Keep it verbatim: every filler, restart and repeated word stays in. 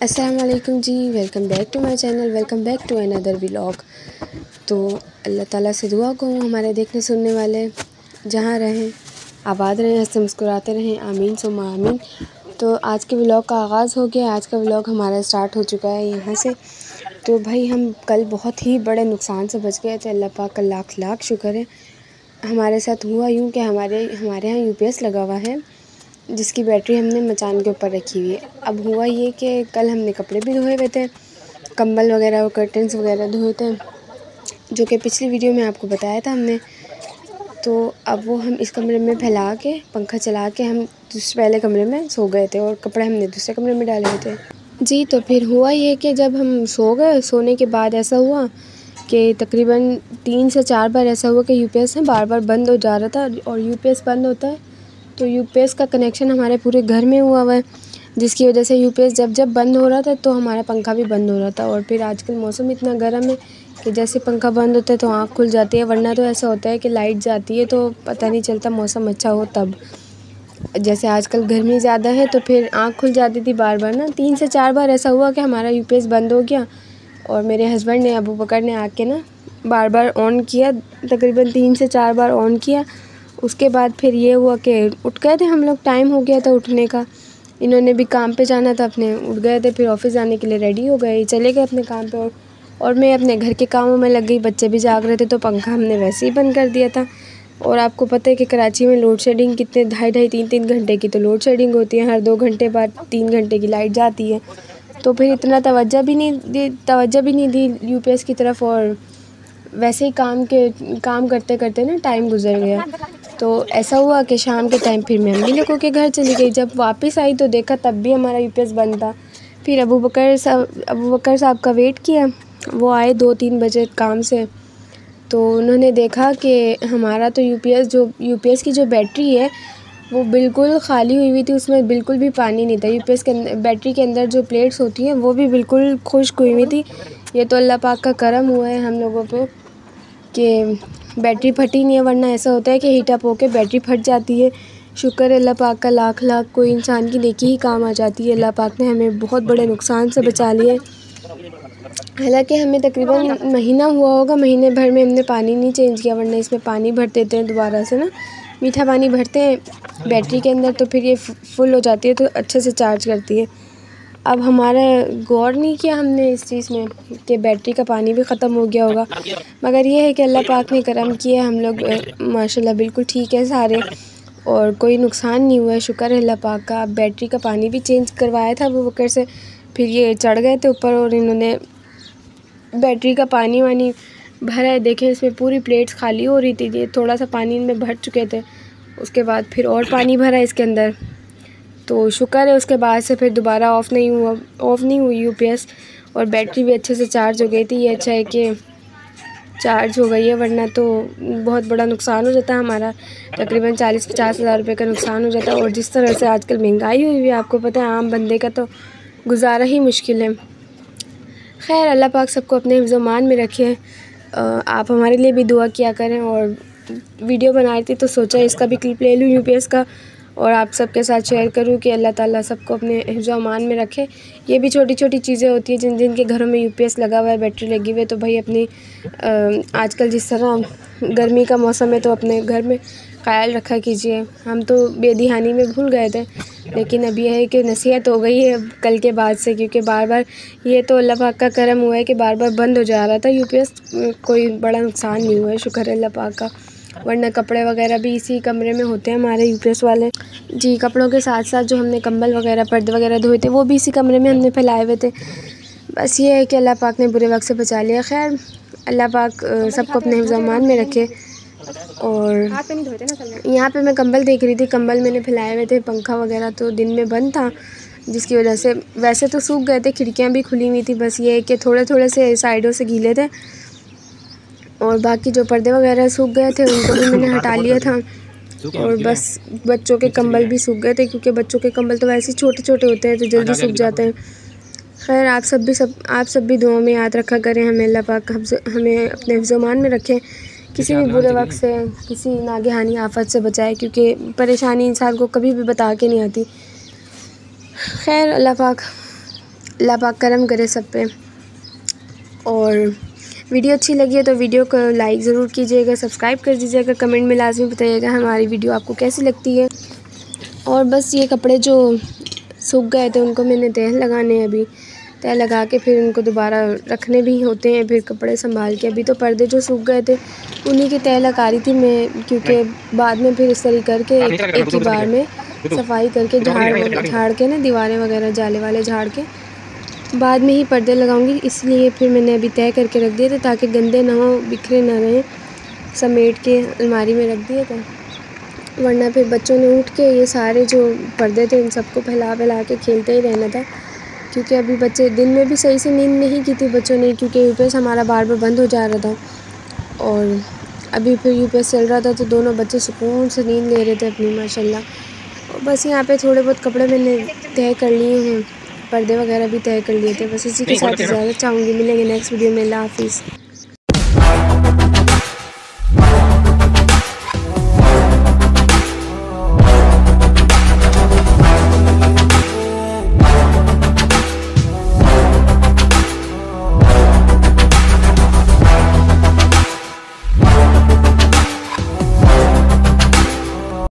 अस्सलाम वालेकुम जी, welcome back to my channel, welcome back to another vlog. तो अल्लाह ताला से दुआ कहूँ हमारे देखने सुनने वाले जहाँ रहें आबाद रहें, हंसते मुस्कुराते रहें, आमीन सुम्मा आमीन। तो आज के व्लॉग का आगाज़ हो गया। आज का व्लॉग हमारा स्टार्ट हो चुका है यहाँ से। तो भाई हम कल बहुत ही बड़े नुकसान से बच गए थे। अल्लाह पाक का लाख लाख शुक्र है। हमारे साथ हुआ यूँ कि हमारे हमारे यहाँ यूपीएस लगा हुआ है, जिसकी बैटरी हमने मचान के ऊपर रखी हुई है। अब हुआ ये कि कल हमने कपड़े भी धोए हुए थे, कंबल वगैरह और कर्टन्स वगैरह धोए थे, जो कि पिछली वीडियो में आपको बताया था हमने। तो अब वो हम इस कमरे में फैला के पंखा चला के हम दूसरे पहले कमरे में सो गए थे और कपड़े हमने दूसरे कमरे में डाले हुए थे जी। तो फिर हुआ ये कि जब हम सो गए, सोने के बाद ऐसा हुआ कि तकरीबन तीन से चार बार ऐसा हुआ कि यूपीएस है बार बार बंद हो जा रहा था। और यूपीएस बंद होता है तो यूपीएस का कनेक्शन हमारे पूरे घर में हुआ हुआ है, जिसकी वजह से यूपीएस जब जब बंद हो रहा था तो हमारा पंखा भी बंद हो रहा था। और फिर आजकल मौसम इतना गर्म है कि जैसे पंखा बंद होता है तो आँख खुल जाती है, वरना तो ऐसा होता है कि लाइट जाती है तो पता नहीं चलता, मौसम अच्छा हो तब। जैसे आजकल गर्मी ज़्यादा है तो फिर आँख खुल जाती थी बार बार ना। तीन से चार बार ऐसा हुआ कि हमारा यूपीएस बंद हो गया और मेरे हस्बैंड ने, अबू बकर ने आके ना बार बार ऑन किया, तकरीबन तीन से चार बार ऑन किया। उसके बाद फिर ये हुआ कि उठ गए थे हम लोग, टाइम हो गया था उठने का। इन्होंने भी काम पे जाना था अपने, उठ गए थे, फिर ऑफिस जाने के लिए रेडी हो गए, चले गए अपने काम पे। और और मैं अपने घर के कामों में लग गई, बच्चे भी जाग रहे थे तो पंखा हमने वैसे ही बंद कर दिया था। और आपको पता है कि कराची में लोड शेडिंग कितने ढाई ढाई तीन तीन घंटे की तो लोड शेडिंग होती है, हर दो घंटे बाद तीन घंटे की लाइट जाती है। तो फिर इतना तवज्जो भी नहीं दी तवज्जो भी नहीं दी यूपीएस की तरफ, और वैसे ही काम के काम करते करते ना टाइम गुजर गया। तो ऐसा हुआ कि शाम के टाइम फिर मैं अम्मी लोगों के घर चली गई। जब वापस आई तो देखा तब भी हमारा यूपीएस बंद था। फिर अबू बकर साहब अबू बकर साहब का वेट किया, वो आए दो तीन बजे काम से। तो उन्होंने देखा कि हमारा तो यूपीएस जो यूपीएस की जो बैटरी है वो बिल्कुल ख़ाली हुई हुई थी, उसमें बिल्कुल भी पानी नहीं था। यूपीएस के अंदर बैटरी के अंदर जो प्लेट्स होती हैं वो भी बिल्कुल खुश्क हुई हुई थी। ये तो अल्लाह पाक का करम हुआ है हम लोगों पे कि बैटरी फटी नहीं है, वरना ऐसा होता है कि हीट अप होकर बैटरी फट जाती है। शुक्र है अल्लाह पाक का लाख लाख, कोई इंसान की नेकी ही काम आ जाती है। अल्लाह पाक ने हमें बहुत बड़े नुकसान से बचा लिया। हालांकि हमें तकरीबन महीना हुआ होगा, महीने भर में हमने पानी नहीं चेंज किया, वरना इसमें पानी भर देते हैं दोबारा से ना, मीठा पानी भरते हैं बैटरी के अंदर तो फिर ये फुल हो जाती है तो अच्छे से चार्ज करती है। अब हमारा गौर नहीं किया हमने इस चीज़ में कि बैटरी का पानी भी ख़त्म हो गया होगा, मगर ये है कि अल्लाह पाक ने करम किया, हम लोग माशाल्लाह बिल्कुल ठीक है सारे और कोई नुकसान नहीं हुआ है, शुक्र है अल्लाह पाक का। अब बैटरी का पानी भी चेंज करवाया था वो बकर से, फिर ये चढ़ गए थे ऊपर और इन्होंने बैटरी का पानी वानी भरा है। देखें इसमें पूरी प्लेट्स खाली हो रही थी, ये थोड़ा सा पानी इनमें भर चुके थे, उसके बाद फिर और पानी भरा इसके अंदर। तो शुक्र है उसके बाद से फिर दोबारा ऑफ़ नहीं हुआ ऑफ़ नहीं हुई यूपीएस, और बैटरी भी अच्छे से चार्ज हो गई थी। ये अच्छा है कि चार्ज हो गई है, वरना तो बहुत बड़ा नुकसान हो जाता हमारा, तकरीबन चालीस पचास हज़ार रुपये का नुकसान हो जाता। और जिस तरह से आजकल महंगाई हुई हुई है आपको पता है, आम बंदे का तो गुजारा ही मुश्किल है। खैर अल्लाह पाक सबको अपने हिफ्ज़ मान में रखे। आप हमारे लिए भी दुआ किया करें। और वीडियो बना रही थी तो सोचा इसका भी क्लिप ले लूँ यूपीएस का और आप सबके साथ शेयर करूँ कि अल्लाह ताला सबको अपने हिफ्ज़ अमान में रखे। ये भी छोटी छोटी चीज़ें होती हैं जिन जिन के घरों में यूपीएस लगा हुआ है, बैटरी लगी हुई है, तो भाई अपनी आजकल जिस तरह गर्मी का मौसम है तो अपने घर में ख्याल रखा कीजिए। हम तो बेदिहानी में भूल गए थे, लेकिन अब यह है कि नसीहत हो गई है कल के बाद से, क्योंकि बार बार ये तो अल्लाह पाक का करम हुआ है कि बार बार बंद हो जा रहा था यूपीएस, कोई बड़ा नुकसान नहीं हुआ है, शुक्र है अल्लाह पाक का। वरना कपड़े वगैरह भी इसी कमरे में होते हैं हमारे यूपीएस वाले जी। कपड़ों के साथ साथ जो हमने कंबल वगैरह पर्दे वगैरह धोए थे वो भी इसी कमरे में हमने फैलाए हुए थे। बस ये है कि अल्लाह पाक ने बुरे वक्त से बचा लिया। खैर अल्लाह पाक सबको अपने हिफ्ज़ अमान में रखे। और यहाँ पे मैं कंबल देख रही थी, कंबल मैंने फैलाए हुए थे, पंखा वगैरह तो दिन में बंद था, जिसकी वजह से वैसे तो सूख गए थे, खिड़कियाँ भी खुली हुई थी, बस ये है कि थोड़े थोड़े से साइडों से गीले थे और बाकी जो पर्दे वगैरह सूख गए थे उनको भी मैंने हटा लिया था। और बस बच्चों के कंबल भी सूख गए थे, क्योंकि बच्चों के कंबल तो वैसे ही छोटे छोटे होते हैं तो जल्दी सूख जाते हैं। खैर आप सब भी सब आप सब भी दुआओं में याद रखा करें, हमें अल्लाह पाक हमें अपने हिफ्ज़-ओ-मान में रखें, किसी भी बुरे वक्त से, किसी नागहानी आफत से बचाए, क्योंकि परेशानी इंसान को कभी भी बता के नहीं आती। खैर अल्लाह पाक अल्लाह पाक करम करे सब पे। और वीडियो अच्छी लगी है तो वीडियो को लाइक ज़रूर कीजिएगा, सब्सक्राइब कर दीजिएगा, कमेंट में लाजमी बताइएगा हमारी वीडियो आपको कैसी लगती है। और बस ये कपड़े जो सूख गए थे उनको मैंने तह लगाने हैं, अभी तह लगा के फिर उनको दोबारा रखने भी होते हैं, फिर कपड़े संभाल के। अभी तो पर्दे जो सूख गए थे उन्हीं की तह लगा रही थी मैं, क्योंकि बाद में फिर इस तरह करके एक, एक ही बार में सफाई करके झाड़ झाड़ के ना दीवारें वगैरह जाले वाले झाड़ के बाद में ही पर्दे लगाऊंगी। इसलिए फिर मैंने अभी तय करके रख दिए थे ताकि गंदे ना हो, बिखरे ना रहें, समेट के अलमारी में रख दिए थे। वरना फिर बच्चों ने उठ के ये सारे जो पर्दे थे इन सबको फैला फैला के खेलते ही रहना था, क्योंकि अभी बच्चे दिन में भी सही से नींद नहीं की थी बच्चों ने, क्योंकि यूपीएस हमारा बार बार बंद हो जा रहा था और अभी फिर यूपीएस चल रहा था, तो दोनों बच्चे सुकून से नींद ले रहे थे अपनी माशाल्लाह। और बस यहाँ पे थोड़े बहुत कपड़े मैंने तय कर लिए हैं, पर्दे वगैरह भी तय कर लिए थे। बस इसी के साथ इजाज़त चाहूँगी, मिलेंगे नेक्स्ट वीडियो में। अल्लाह हाफिज़।